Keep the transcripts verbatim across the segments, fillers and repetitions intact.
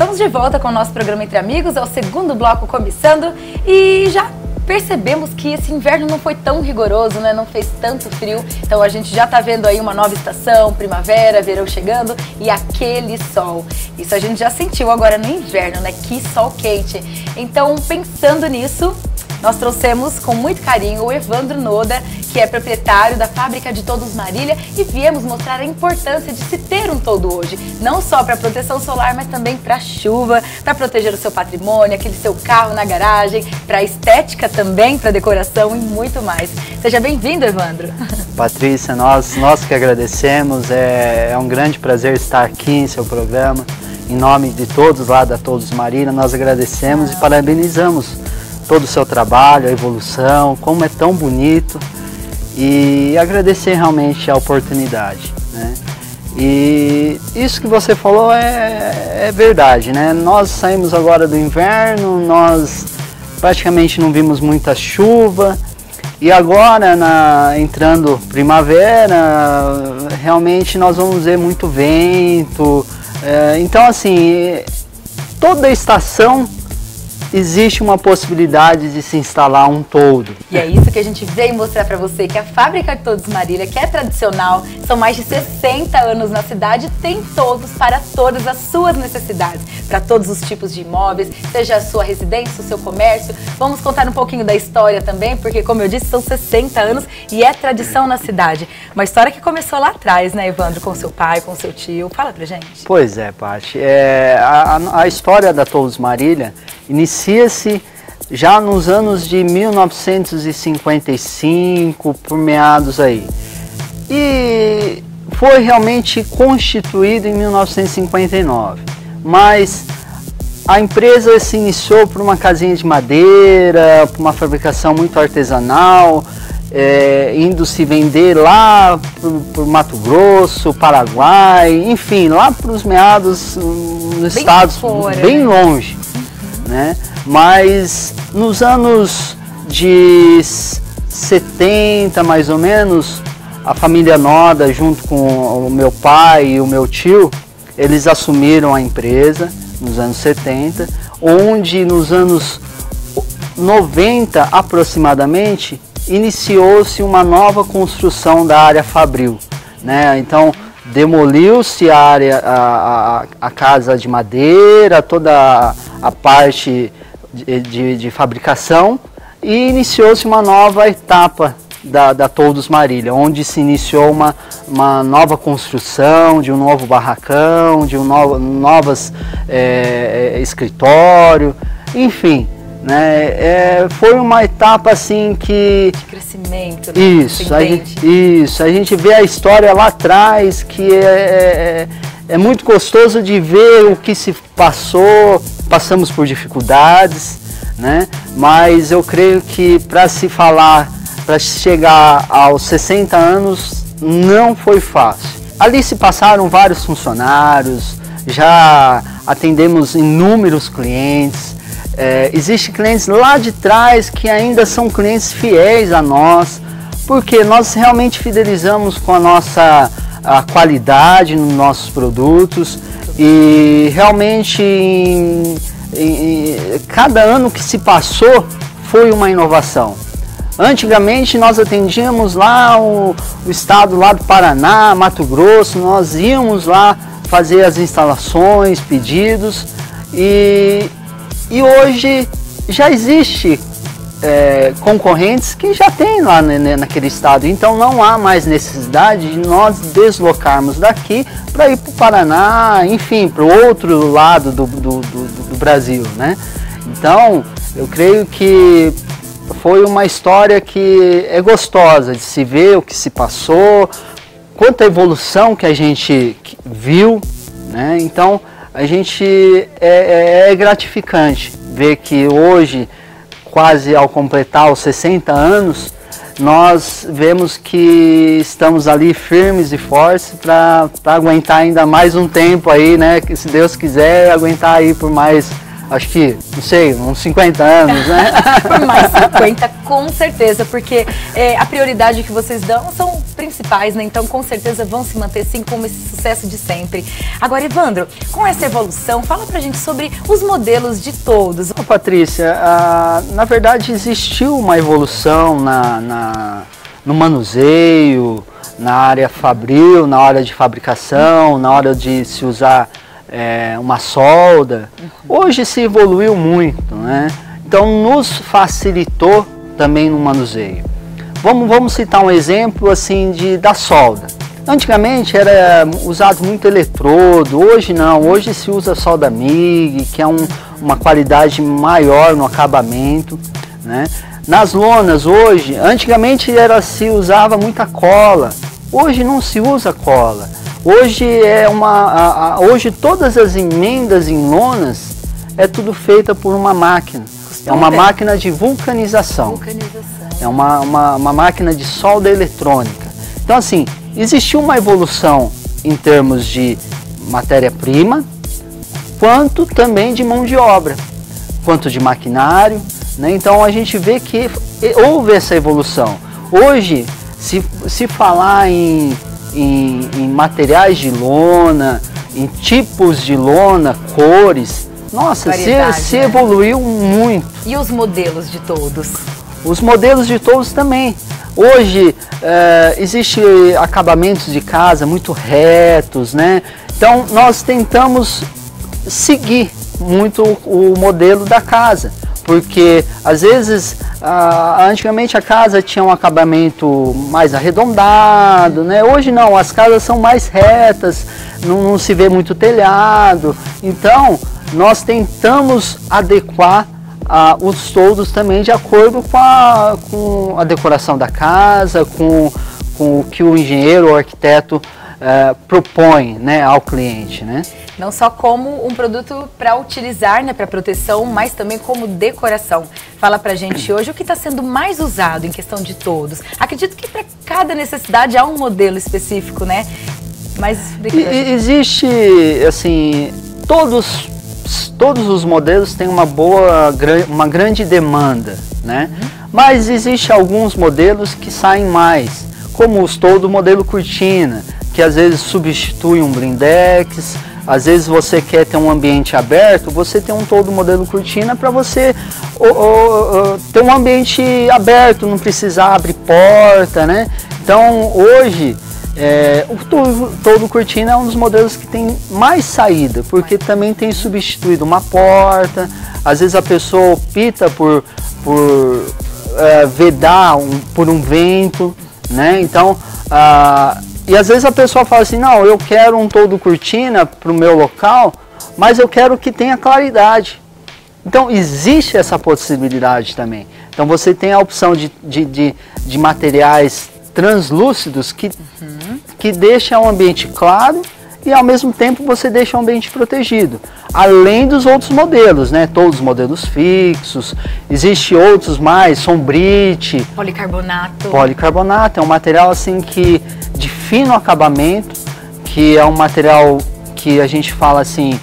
Estamos de volta com o nosso programa Entre Amigos, é o segundo bloco começando e já percebemos que esse inverno não foi tão rigoroso, né? Não fez tanto frio, então a gente já tá vendo aí uma nova estação, primavera, verão chegando e aquele sol. Isso a gente já sentiu agora no inverno, né? Que sol quente. Então, pensando nisso, nós trouxemos com muito carinho o Evandro Noda, que é proprietário da Fábrica de Toldos Marília, e viemos mostrar a importância de se ter um toldo hoje, não só para proteção solar, mas também para chuva, para proteger o seu patrimônio, aquele seu carro na garagem, para estética também, para decoração e muito mais. Seja bem-vindo, Evandro. Patrícia, nós, nós que agradecemos, é, é um grande prazer estar aqui em seu programa, em nome de todos lá da Toldos Marília, nós agradecemos ah. e parabenizamos todo o seu trabalho, a evolução, como é tão bonito, e agradecer realmente a oportunidade, né? E isso que você falou é, é verdade, né? Nós saímos agora do inverno, nós praticamente não vimos muita chuva, e agora, na, entrando primavera, realmente nós vamos ver muito vento, é, então assim, toda estação existe uma possibilidade de se instalar um toldo. E é isso que a gente veio mostrar para você, que a Fábrica de Toldos Marília, que é tradicional, são mais de sessenta anos na cidade, tem toldos para todas as suas necessidades, para todos os tipos de imóveis, seja a sua residência, o seu comércio. Vamos contar um pouquinho da história também, porque como eu disse, são sessenta anos e é tradição na cidade. Uma história que começou lá atrás, né, Evandro, com seu pai, com seu tio. Fala pra gente. Pois é, Paty. É, a, a história da Toldos Marília inicia-se já nos anos de mil novecentos e cinquenta e cinco, por meados aí. E foi realmente constituído em mil novecentos e cinquenta e nove. Mas a empresa se iniciou por uma casinha de madeira, por uma fabricação muito artesanal, é, indo se vender lá para o Mato Grosso, Paraguai, enfim, lá para os meados, nos bem estados fora, bem né? longe. Né? Mas nos anos de setenta, mais ou menos, a família Noda, junto com o meu pai e o meu tio, eles assumiram a empresa nos anos setenta, onde nos anos noventa aproximadamente iniciou-se uma nova construção da área fabril, né? Então demoliu-se a área, a, a, a casa de madeira, toda a, a parte de, de, de fabricação, e iniciou-se uma nova etapa da, da Toldos Marília, onde se iniciou uma, uma nova construção de um novo barracão, de um novo novas é, escritório, enfim. Né? É, foi uma etapa assim que... de crescimento, né? Isso, a gente, isso, a gente vê a história lá atrás, que é, é, é muito gostoso de ver o que se passou, passamos por dificuldades, né? Mas eu creio que para se falar, para chegar aos sessenta anos, não foi fácil. Ali se passaram vários funcionários, já atendemos inúmeros clientes. É, Existem clientes lá de trás que ainda são clientes fiéis a nós, porque nós realmente fidelizamos com a nossa a qualidade nos nossos produtos e realmente em, em, cada ano que se passou foi uma inovação. Antigamente nós atendíamos lá o, o estado lá do Paraná, Mato Grosso, nós íamos lá fazer as instalações, pedidos e E hoje já existe é, concorrentes que já tem lá né, naquele estado, então não há mais necessidade de nós deslocarmos daqui para ir para o Paraná, enfim, para o outro lado do, do, do, do Brasil, né? Então, eu creio que foi uma história que é gostosa de se ver o que se passou, quanta evolução que a gente viu, né? Então, a gente é, é, é gratificante ver que hoje, quase ao completar os sessenta anos, nós vemos que estamos ali firmes e fortes para aguentar ainda mais um tempo aí, né? Que se Deus quiser, aguentar aí por mais acho que, não sei, uns cinquenta anos, né? Por mais cinquenta, com certeza, porque é, a prioridade que vocês dão são principais, né? Então, com certeza, vão se manter, sim, como esse sucesso de sempre. Agora, Evandro, com essa evolução, fala pra gente sobre os modelos de todos. Ô, Patrícia, a, na verdade, existiu uma evolução na, na, no manuseio, na área fabril, na hora de fabricação, na hora de se usar é, uma solda. Hoje se evoluiu muito, né? Então nos facilitou também no manuseio. Vamos, vamos citar um exemplo assim de, da solda. Antigamente era usado muito eletrodo, hoje não, hoje se usa solda M I G, que é um, uma qualidade maior no acabamento, né? Nas lonas hoje, antigamente era, se usava muita cola, hoje não se usa cola. Hoje, é uma, a, a, hoje todas as emendas em lonas é tudo feita por uma máquina. É uma máquina de vulcanização. vulcanização. É uma, uma, uma máquina de solda eletrônica. Então assim, existiu uma evolução em termos de matéria-prima, quanto também de mão de obra, quanto de maquinário, né? Então a gente vê que houve essa evolução. Hoje, se, se falar em, em, em materiais de lona, em tipos de lona, cores, nossa, se, se né? evoluiu muito. E os modelos de todos? Os modelos de todos também. Hoje é, existe acabamentos de casa muito retos, né? Então nós tentamos seguir muito o modelo da casa, porque às vezes a, antigamente a casa tinha um acabamento mais arredondado, né? Hoje não, as casas são mais retas, não, não se vê muito telhado. Então nós tentamos adequar ah, os toldos também de acordo com a, com a decoração da casa, com, com o que o engenheiro ou arquiteto eh, propõe, né, ao cliente, né? Não só como um produto para utilizar, né, para proteção, mas também como decoração. Fala pra gente hoje o que está sendo mais usado em questão de toldos. Acredito que para cada necessidade há um modelo específico, né? Mas e, existe, assim, todos todos os modelos têm uma boa, uma grande demanda, né? Uhum. Mas existe alguns modelos que saem mais, como os toldo modelo cortina, que às vezes substitui um blindex. Às vezes você quer ter um ambiente aberto, você tem um toldo modelo cortina para você o, o, o, ter um ambiente aberto, não precisar abrir porta, né? Então hoje é, o toldo, toldo cortina é um dos modelos que tem mais saída, porque também tem substituído uma porta. Às vezes a pessoa opta por, por é, vedar um, por um vento, né? Então a E às vezes a pessoa fala assim, não, eu quero um toldo cortina para o meu local, mas eu quero que tenha claridade. Então existe essa possibilidade também. Então você tem a opção de, de, de, de materiais translúcidos que, uhum. que deixam o ambiente claro e ao mesmo tempo você deixa o ambiente protegido. Além dos outros modelos, né? Todos os modelos fixos, existe outros mais, sombrite. Policarbonato. Policarbonato é um material assim que de fino acabamento, que é um material que a gente fala assim,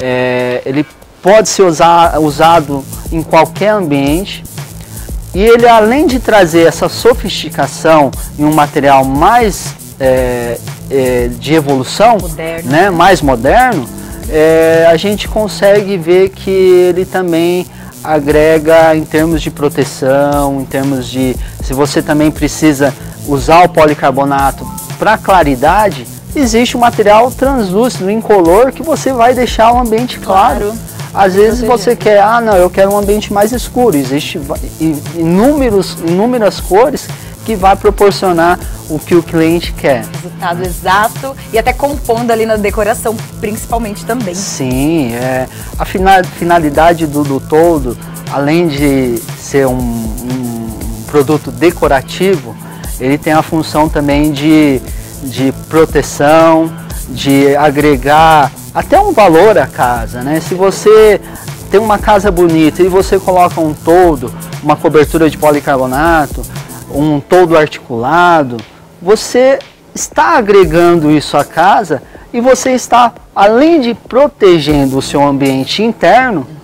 é, ele pode ser usar, usado em qualquer ambiente. E ele, além de trazer essa sofisticação em um material mais é, é, de evolução, moderno. Né, mais moderno, é, a gente consegue ver que ele também agrega em termos de proteção, em termos de, se você também precisa usar o policarbonato para claridade, existe um material translúcido, incolor, que você vai deixar o ambiente claro. Claro. Às vezes você quer, ah não, eu quero um ambiente mais escuro, existe inúmeros, inúmeras cores que vai proporcionar o que o cliente quer. Resultado exato e até compondo ali na decoração, principalmente também. Sim, é, a finalidade do, do toldo, além de ser um, um produto decorativo, ele tem a função também de, de proteção, de agregar até um valor à casa, né? Se você tem uma casa bonita e você coloca um toldo, uma cobertura de policarbonato, um toldo articulado, você está agregando isso à casa e você está, além de protegendo o seu ambiente interno,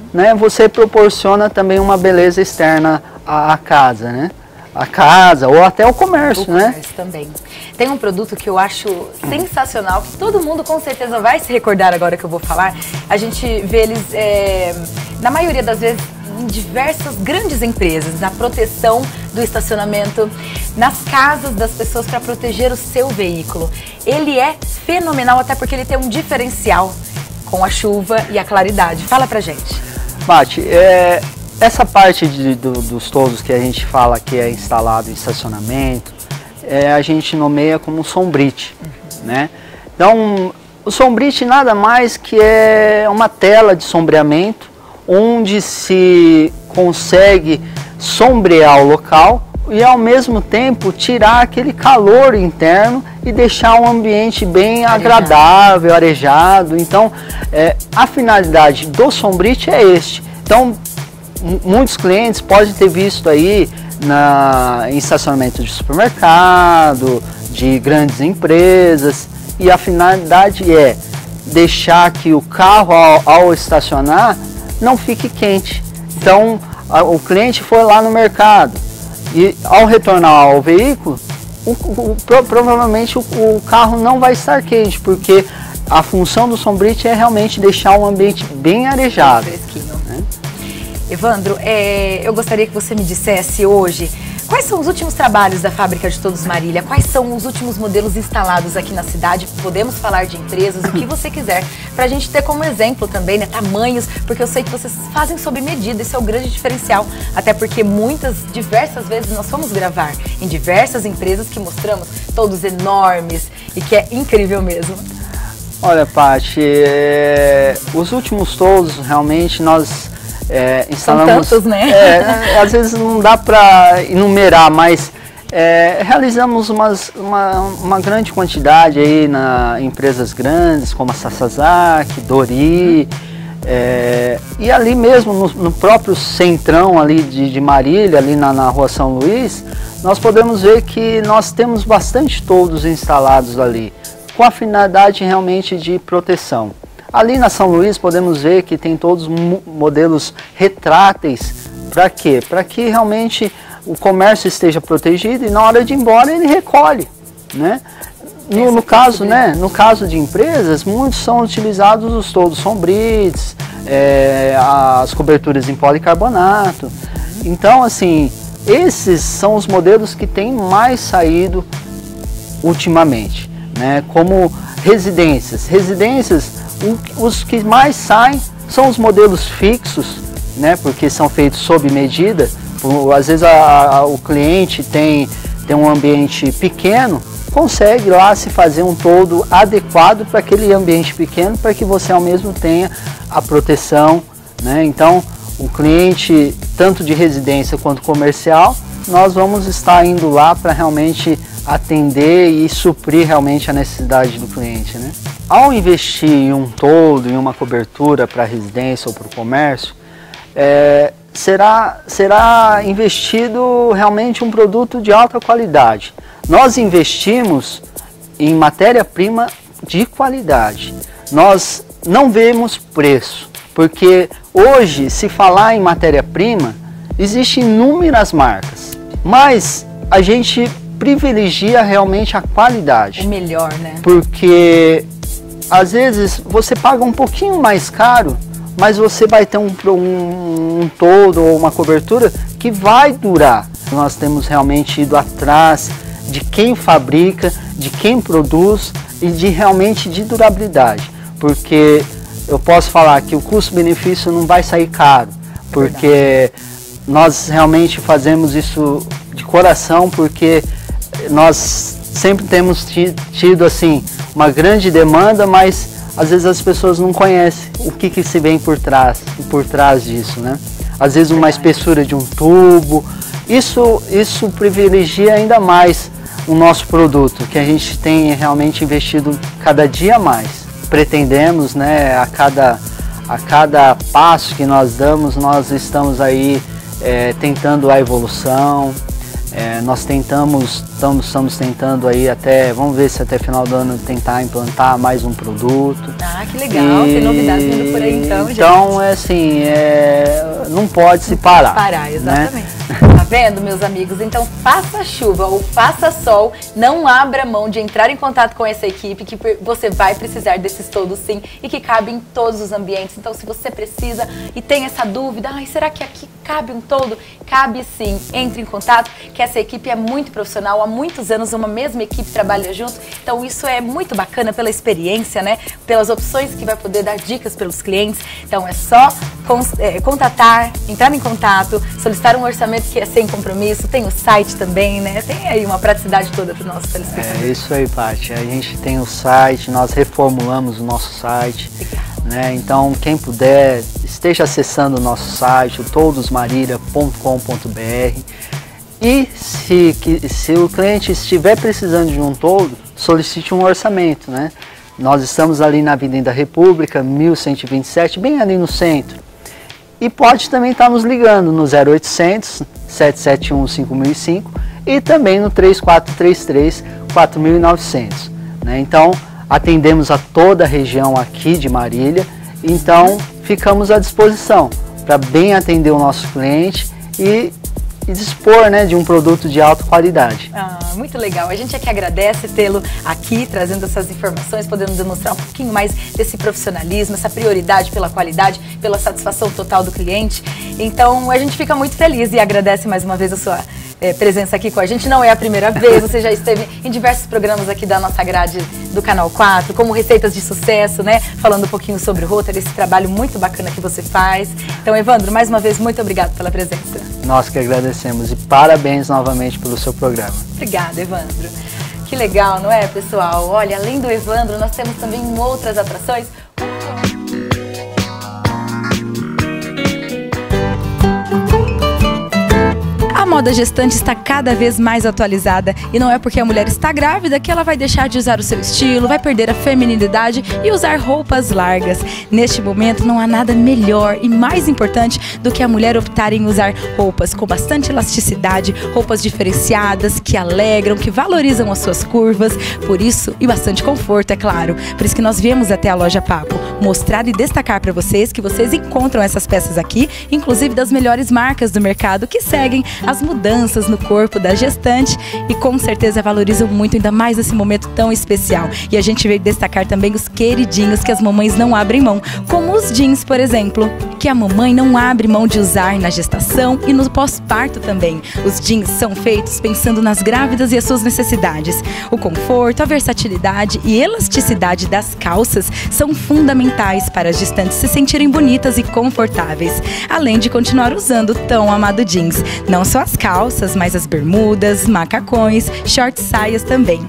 né, você proporciona também uma beleza externa à, à casa, né? A casa ou até o comércio, o né? comércio também. Tem um produto que eu acho sensacional, que todo mundo com certeza vai se recordar agora que eu vou falar. A gente vê eles, é, na maioria das vezes, em diversas grandes empresas, na proteção do estacionamento, nas casas das pessoas para proteger o seu veículo. Ele é fenomenal, até porque ele tem um diferencial com a chuva e a claridade. Fala pra gente. Mati, é... essa parte de, do, dos toldos que a gente fala que é instalado em estacionamento, é, a gente nomeia como sombrite, uhum. né? Então, o sombrite nada mais que é uma tela de sombreamento, onde se consegue sombrear o local e ao mesmo tempo tirar aquele calor interno e deixar um ambiente bem arejado. agradável, arejado. Então, é, a finalidade do sombrite é este. Então, muitos clientes podem ter visto aí na, em estacionamento de supermercado, de grandes empresas, e a finalidade é deixar que o carro ao, ao estacionar não fique quente. Então a, o cliente foi lá no mercado e ao retornar ao veículo, o, o, pro, provavelmente o, o carro não vai estar quente, porque a função do sombrite é realmente deixar um ambiente bem arejado. Fresquinho. Né? Evandro, é, eu gostaria que você me dissesse hoje quais são os últimos trabalhos da Fábrica de Toldos Marília, quais são os últimos modelos instalados aqui na cidade, podemos falar de empresas, o que você quiser, para a gente ter como exemplo também, né, tamanhos, porque eu sei que vocês fazem sob medida, esse é o grande diferencial, até porque muitas, diversas vezes nós fomos gravar em diversas empresas que mostramos toldos enormes e que é incrível mesmo. Olha, Paty, é, os últimos toldos realmente nós É, instalamos, São tantos, né? É, às vezes não dá para enumerar, mas é, realizamos umas, uma, uma grande quantidade aí na empresas grandes como a Sasazaki, Dori, é, e ali mesmo no, no próprio centrão ali de, de Marília, ali na, na rua São Luís, nós podemos ver que nós temos bastante toldos instalados ali, com a finalidade realmente de proteção. Ali na São Luís podemos ver que tem todos modelos retráteis. Para quê? Para que realmente o comércio esteja protegido e na hora de ir embora ele recolhe, né? No, no caso, né? No caso de empresas, muitos são utilizados os toldos sombrites, é, as coberturas em policarbonato. Então, assim, esses são os modelos que têm mais saído ultimamente, né? Como residências, residências os que mais saem são os modelos fixos, né, porque são feitos sob medida. Às vezes a, a, o cliente tem, tem um ambiente pequeno, consegue lá se fazer um toldo adequado para aquele ambiente pequeno, para que você ao mesmo tenha a proteção, né? Então o cliente, tanto de residência quanto comercial, nós vamos estar indo lá para realmente atender e suprir realmente a necessidade do cliente, né? Ao investir em um toldo, em uma cobertura para a residência ou para o comércio, é, será, será investido realmente um produto de alta qualidade. Nós investimos em matéria-prima de qualidade. Nós não vemos preço, porque hoje, se falar em matéria-prima, existem inúmeras marcas, mas a gente privilegia realmente a qualidade. O melhor, né? Porque às vezes você paga um pouquinho mais caro, mas você vai ter um, um, um toldo ou uma cobertura que vai durar. Nós temos realmente ido atrás de quem fabrica, de quem produz e de realmente de durabilidade. Porque eu posso falar que o custo-benefício não vai sair caro, porque Verdade. Nós realmente fazemos isso de coração, porque nós sempre temos tido assim uma grande demanda, mas às vezes as pessoas não conhecem o que, que se vem por trás, por trás disso, né? Às vezes uma espessura de um tubo, isso, isso privilegia ainda mais o nosso produto, que a gente tem realmente investido cada dia mais. Pretendemos, né, a cada, a cada passo que nós damos, nós estamos aí é, tentando a evolução, É, nós tentamos, estamos, estamos tentando aí até, vamos ver se até final do ano tentar implantar mais um produto. Ah, que legal, e, tem novidades vindo por aí então, gente. Então, é assim, é, não pode se parar. Parar, exatamente. Né? Tá vendo, meus amigos? Então, faça chuva ou faça sol, não abra mão de entrar em contato com essa equipe, que você vai precisar desses todos sim, e que cabe em todos os ambientes. Então, se você precisa e tem essa dúvida, ai, será que aqui cabe um todo? Cabe sim, entre em contato, que essa equipe é muito profissional, há muitos anos uma mesma equipe trabalha junto, então isso é muito bacana pela experiência, né? Pelas opções que vai poder dar dicas pelos clientes. Então é só é, contatar, entrar em contato, solicitar um orçamento que é sem compromisso, tem o site também, né? Tem aí uma praticidade toda para os nossos telespectadores. É isso aí, Paty. A gente tem o site, nós reformulamos o nosso site. Né? Então, quem puder, esteja acessando o nosso site, o todos marília ponto com ponto br. E se, que, se o cliente estiver precisando de um todo, solicite um orçamento, né? Nós estamos ali na Avenida República, mil cento e vinte e sete, bem ali no centro. E pode também estar nos ligando no zero oitocentos, sete sete um, cinco mil e cinco e também no três quatro três três, quatro mil e novecentos. Né? Então, atendemos a toda a região aqui de Marília, então ficamos à disposição para bem atender o nosso cliente e e dispor, né, de um produto de alta qualidade. Ah, muito legal. A gente é que agradece tê-lo aqui, trazendo essas informações, podendo demonstrar um pouquinho mais desse profissionalismo, essa prioridade pela qualidade, pela satisfação total do cliente. Então, a gente fica muito feliz e agradece mais uma vez a sua é, presença aqui com a gente. Não é a primeira vez, você já esteve em diversos programas aqui da nossa grade do Canal quatro, como Receitas de Sucesso, né, falando um pouquinho sobre o Rotary, esse trabalho muito bacana que você faz. Então, Evandro, mais uma vez, muito obrigado pela presença. Nós que agradecemos e parabéns novamente pelo seu programa. Obrigada, Evandro. Que legal, não é, pessoal? Olha, além do Evandro, nós temos também outras atrações. A moda gestante está cada vez mais atualizada e não é porque a mulher está grávida que ela vai deixar de usar o seu estilo, vai perder a feminilidade e usar roupas largas. Neste momento não há nada melhor e mais importante do que a mulher optar em usar roupas com bastante elasticidade, roupas diferenciadas, que alegram, que valorizam as suas curvas, por isso, e bastante conforto, é claro. Por isso que nós viemos até a Loja Papo, mostrar e destacar para vocês que vocês encontram essas peças aqui, inclusive das melhores marcas do mercado que seguem as mudanças no corpo da gestante e com certeza valorizam muito, ainda mais nesse momento tão especial. E a gente veio destacar também os queridinhos que as mamães não abrem mão, como os jeans, por exemplo, que a mamãe não abre mão de usar na gestação e no pós-parto também. Os jeans são feitos pensando nas grávidas e as suas necessidades. O conforto, a versatilidade e elasticidade das calças são fundamentais para as gestantes se sentirem bonitas e confortáveis, além de continuar usando o tão amado jeans. Não só as calças, mas as bermudas, macacões, short saias também.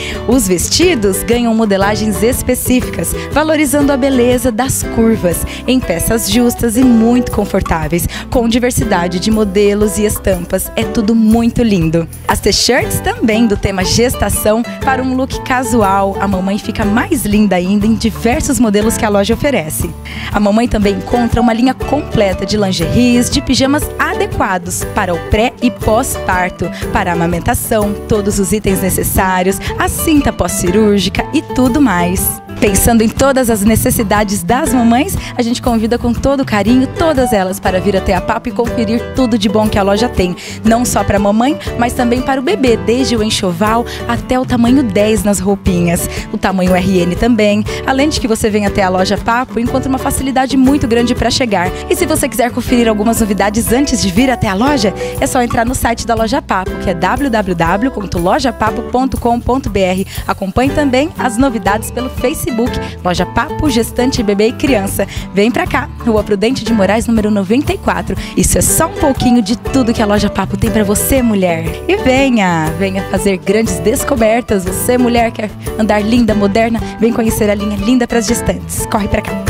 Os vestidos ganham modelagens específicas, valorizando a beleza das curvas, em peças justas e muito confortáveis, com diversidade de modelos e estampas. É tudo muito lindo. As t-shirts também do tema gestação, para um look casual. A mamãe fica mais linda ainda em diversos modelos que a loja oferece. A mamãe também encontra uma linha completa de lingeries, de pijamas adequados para o pré e pós-parto, para a amamentação, todos os itens necessários, a cinta pós-cirúrgica e tudo mais. Pensando em todas as necessidades das mamães, a gente convida com todo carinho todas elas para vir até a Papo e conferir tudo de bom que a loja tem. Não só para a mamãe, mas também para o bebê, desde o enxoval até o tamanho dez nas roupinhas. O tamanho R N também. Além de que você vem até a loja Papo e encontra uma facilidade muito grande para chegar. E se você quiser conferir algumas novidades antes de vir até a loja, é só entrar no site da Loja Papo, que é w w w ponto loja papo ponto com ponto br. Acompanhe também as novidades pelo Facebook. Loja Papo, Gestante, Bebê e Criança. Vem pra cá, Rua Prudente de Moraes, número noventa e quatro. Isso é só um pouquinho de tudo que a Loja Papo tem pra você, mulher. E venha, venha fazer grandes descobertas. Você, mulher, quer andar linda, moderna? Vem conhecer a linha Linda pras Gestantes. Corre pra cá.